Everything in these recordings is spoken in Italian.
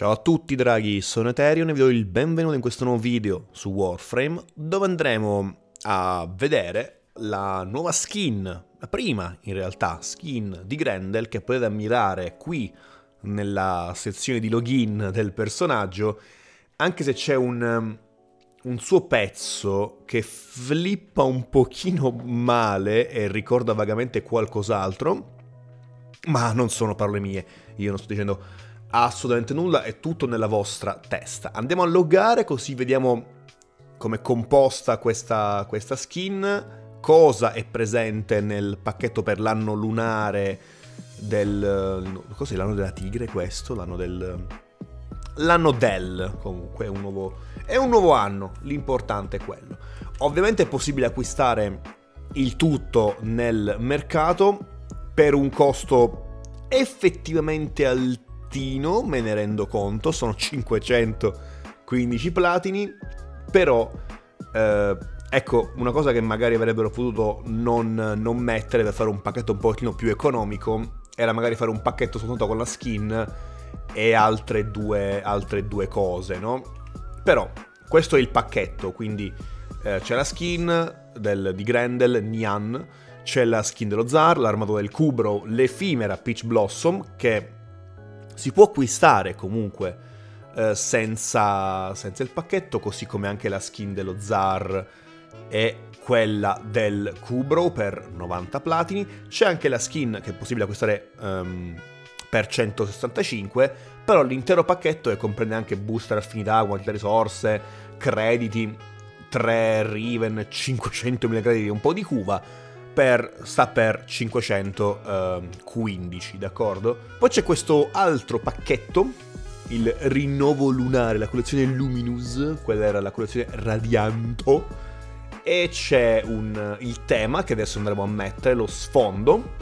Ciao a tutti draghi, sono Eterion e vi do il benvenuto in questo nuovo video su Warframe, dove andremo a vedere la nuova skin, la prima in realtà skin di Grendel che potete ammirare qui nella sezione di login del personaggio, anche se c'è un suo pezzo che flippa un pochino male e ricorda vagamente qualcos'altro, ma non sono parole mie, io non sto dicendo assolutamente nulla, è tutto nella vostra testa. Andiamo a loggare così vediamo come è composta questa skin, cosa è presente nel pacchetto per l'anno lunare del... cos'è l'anno della tigre questo? L'anno del... l'anno del... comunque è un nuovo anno, l'importante è quello. Ovviamente è possibile acquistare il tutto nel mercato per un costo effettivamente altissimo, me ne rendo conto, sono 515 platini, però ecco, una cosa che magari avrebbero potuto non mettere per fare un pacchetto un pochino più economico era magari fare un pacchetto soltanto con la skin e altre due cose, no? Però questo è il pacchetto, quindi c'è la skin di Grendel, Nyan, c'è la skin dello Zar, l'armatura del Kubrow, l'effimera Peach Blossom, che si può acquistare comunque senza il pacchetto, così come anche la skin dello Zar e quella del Kubrow per 90 platini. C'è anche la skin che è possibile acquistare per 165, però l'intero pacchetto comprende anche booster affinità, quantità risorse, crediti, 3 Riven, 500.000 crediti, un po' di cuva. Sta per 515, d'accordo? Poi c'è questo altro pacchetto, il rinnovo lunare, la collezione Luminous, quella era la collezione Radianto, e c'è il tema che adesso andremo a mettere, lo sfondo,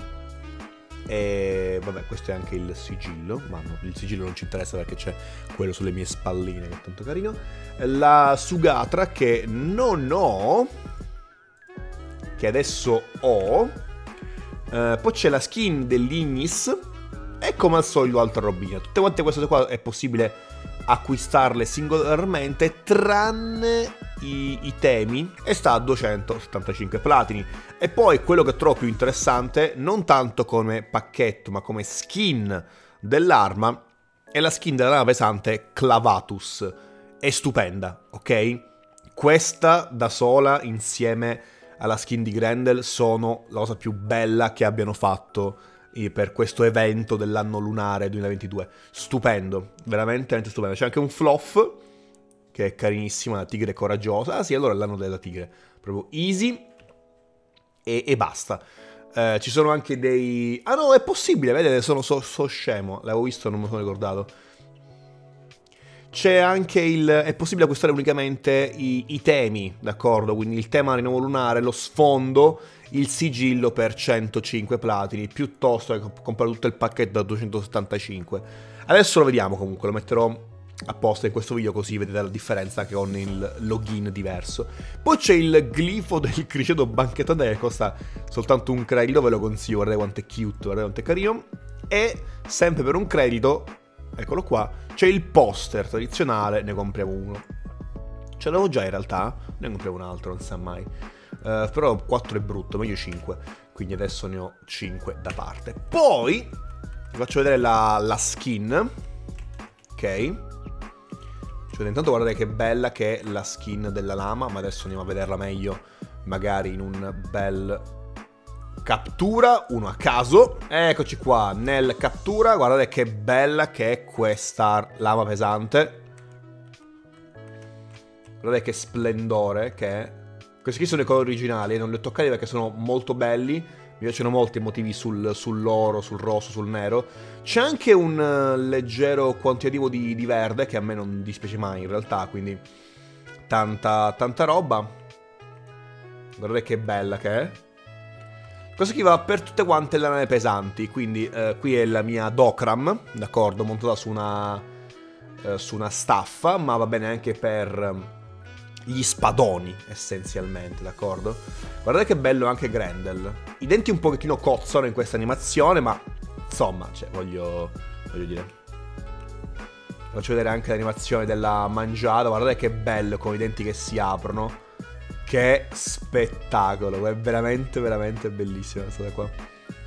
e vabbè, questo è anche il sigillo, ma no, il sigillo non ci interessa perché c'è quello sulle mie spalline che è tanto carino, la Sugatra che non ho, che adesso ho, poi c'è la skin dell'Ignis e come al solito altra robina. Tutte quante queste qua è possibile acquistarle singolarmente tranne i temi, e sta a 275 platini. E poi quello che trovo più interessante, non tanto come pacchetto ma come skin dell'arma, è la skin della nave pesante Clavatus. È stupenda, ok? Questa da sola insieme alla skin di Grendel sono la cosa più bella che abbiano fatto per questo evento dell'anno lunare 2022. Stupendo, veramente stupendo. C'è anche un fluff che è carinissimo, la tigre coraggiosa. Ah sì, allora è l'anno della tigre, proprio easy e basta. Ci sono anche dei... ah no, è possibile, vedete, so scemo, l'avevo visto, non me lo sono ricordato. C'è anche è possibile acquistare unicamente i temi, d'accordo? Quindi il tema rinnovo lunare, lo sfondo, il sigillo per 105 platini, piuttosto che comprare tutto il pacchetto da 275. Adesso lo vediamo comunque, lo metterò apposta in questo video così vedete la differenza anche con il login diverso. Poi c'è il glifo del criceto banchettante che costa soltanto un credito, ve lo consiglio, guardate quanto è cute, guardate quanto è carino. E sempre per un credito, eccolo qua, c'è il poster tradizionale, ne compriamo uno. Ce l'avevo già in realtà, ne compriamo un altro, non sa mai. Però 4 è brutto, meglio 5. Quindi adesso ne ho 5 da parte. Poi vi faccio vedere la skin. Ok. Cioè, intanto guardate che bella che è la skin della lama, ma adesso andiamo a vederla meglio, magari in un bel... cattura, uno a caso. Eccoci qua, nel cattura, guardate che bella che è questa lama pesante. Guardate che splendore che è. Questi qui sono i colori originali, non li ho toccati perché sono molto belli. Mi piacciono molto i motivi sull'oro, sul rosso, sul nero. C'è anche un leggero quantitativo di verde che a me non dispiace mai in realtà, quindi tanta roba. Guardate che bella che è. Questo qui va per tutte quante le nave pesanti, quindi qui è la mia Dokram, d'accordo, montata su una staffa, ma va bene anche per gli spadoni, essenzialmente, d'accordo? Guardate che bello anche Grendel. I denti un pochettino cozzano in questa animazione, ma insomma, cioè, voglio dire... faccio vedere anche l'animazione della mangiata. Guardate che bello con i denti che si aprono. Che spettacolo, è veramente veramente bellissima questa cosa qua.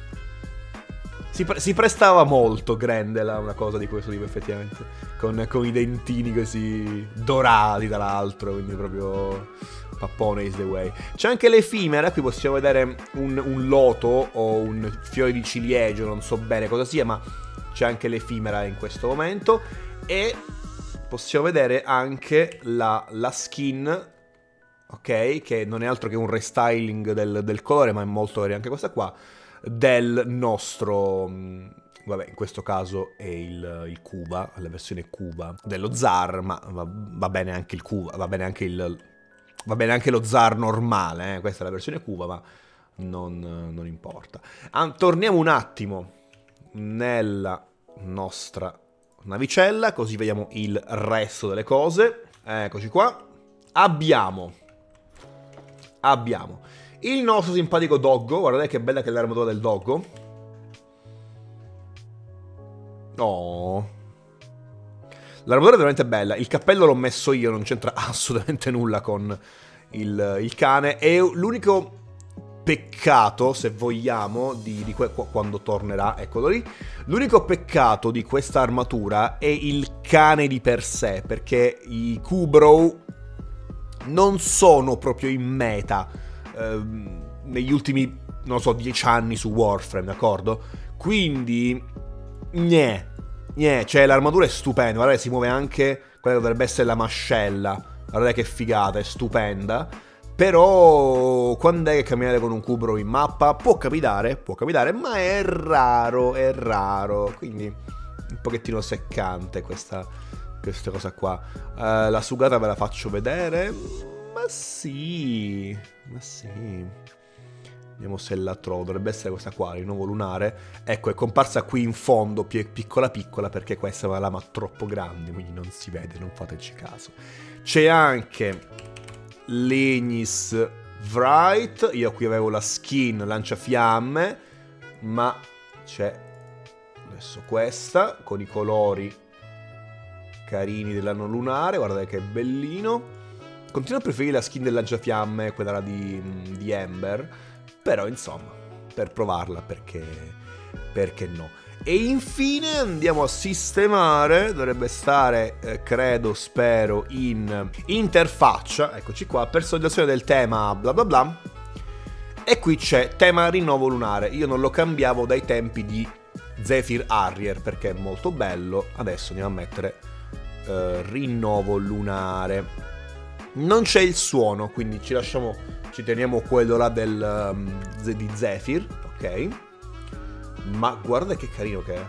Si prestava molto Grendel a una cosa di questo tipo effettivamente, con i dentini così dorati tra l'altro, quindi proprio pappone is the way. C'è anche l'effimera, qui possiamo vedere un loto o un fiore di ciliegio, non so bene cosa sia, ma c'è anche l'effimera in questo momento. E possiamo vedere anche la skin, ok, che non è altro che un restyling del colore, ma è molto carina anche questa qua, del nostro, vabbè, in questo caso è il Cuba, la versione Cuba dello Zar, ma va bene anche il Cuba, va bene anche lo Zar normale, questa è la versione Cuba, ma non importa. Torniamo un attimo nella nostra navicella, così vediamo il resto delle cose. Eccoci qua. Abbiamo il nostro simpatico doggo. Guardate che bella che è l'armatura del doggo. Oh, l'armatura è veramente bella. Il cappello l'ho messo io, non c'entra assolutamente nulla con il cane. E l'unico peccato, se vogliamo, quando tornerà, eccolo lì, l'unico peccato di questa armatura è il cane di per sé, perché i Kubrow non sono proprio in meta negli ultimi, non lo so, 10 anni su Warframe, d'accordo? Quindi cioè l'armatura è stupenda, guardate, si muove anche quella che dovrebbe essere la mascella, guardate che figata, è stupenda. Però quando è che camminate con un Kubrow in mappa? Può capitare, ma è raro, quindi un pochettino seccante questa cosa qua. La sugata ve la faccio vedere. Ma sì. Vediamo se la trovo. Dovrebbe essere questa qua, il nuovo lunare. Ecco, è comparsa qui in fondo, piccola perché questa è una lama troppo grande, quindi non si vede, non fateci caso. C'è anche l'Ignis Wright. Io qui avevo la skin lanciafiamme, ma c'è adesso questa con i colori carini dell'anno lunare. Guardate che bellino. Continuo a preferire la skin del lanciafiamme, quella di Ember, però insomma, per provarla, perché no. E infine andiamo a sistemare, dovrebbe stare, credo, spero, in interfaccia, eccoci qua, personalizzazione del tema bla bla bla, e qui c'è tema rinnovo lunare. Io non lo cambiavo dai tempi di Zephyr Harrier perché è molto bello. Adesso andiamo a mettere rinnovo lunare. Non c'è il suono, quindi ci teniamo quello là di Zephyr, ok? Ma guarda che carino che è.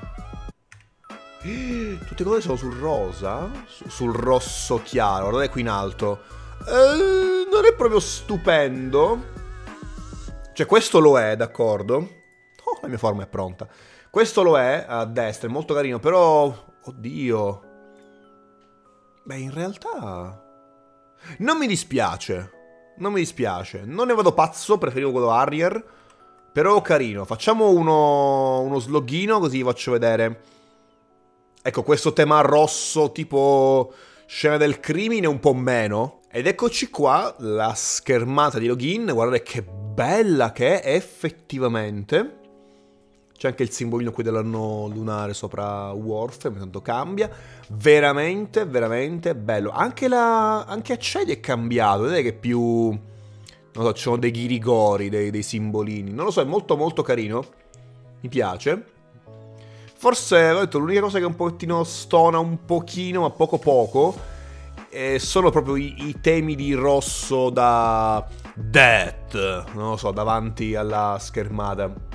Tutte le cose sono sul rosa, sul rosso chiaro, guardate qui in alto. Non è proprio stupendo. Cioè questo lo è, d'accordo? Oh, la mia forma è pronta. Questo lo è, a destra, è molto carino, però... Oddio. Beh, in realtà... Non mi dispiace. Non ne vado pazzo, preferivo quello Harrier. Però carino. Facciamo uno sloghino, così vi faccio vedere. Ecco, questo tema rosso tipo scena del crimine, un po' meno. Ed eccoci qua, la schermata di login. Guardate che bella che è, effettivamente. C'è anche il simbolino qui dell'anno lunare sopra Warframe, tanto cambia. Veramente, veramente bello. Anche Accedi è cambiato, vedete che più... Non so, ci sono dei ghirigori, dei simbolini. Non lo so, è molto molto carino. Mi piace. Forse, ho detto, l'unica cosa che un pochettino stona un pochino, ma poco, sono proprio i temi di rosso da Death, non lo so, davanti alla schermata.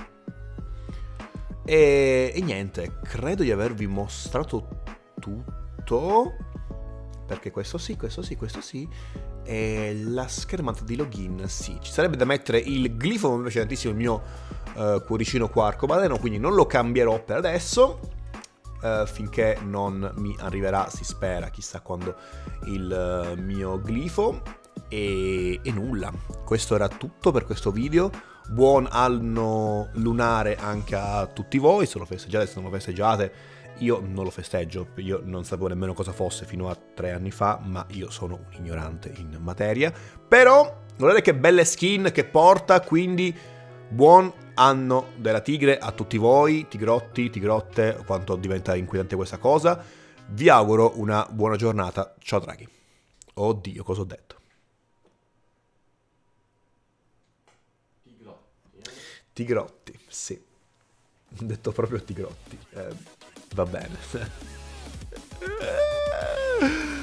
E niente, credo di avervi mostrato tutto, perché questo sì, e la schermata di login sì. Ci sarebbe da mettere il glifo, mi piace tantissimo il mio cuoricino qua arcobaleno, quindi non lo cambierò per adesso, finché non mi arriverà, si spera, chissà quando, il mio glifo. E nulla, questo era tutto per questo video. Buon anno lunare anche a tutti voi, se lo festeggiate, se non lo festeggiate, io non lo festeggio, io non sapevo nemmeno cosa fosse fino a 3 anni fa, ma io sono un ignorante in materia. Però, guardate che belle skin che porta, quindi buon anno della tigre a tutti voi, tigrotti, tigrotte, quanto diventa inquietante questa cosa. Vi auguro una buona giornata, ciao Draghi. Oddio, cosa ho detto? Tigrotti, sì. Ho detto proprio tigrotti. Va bene.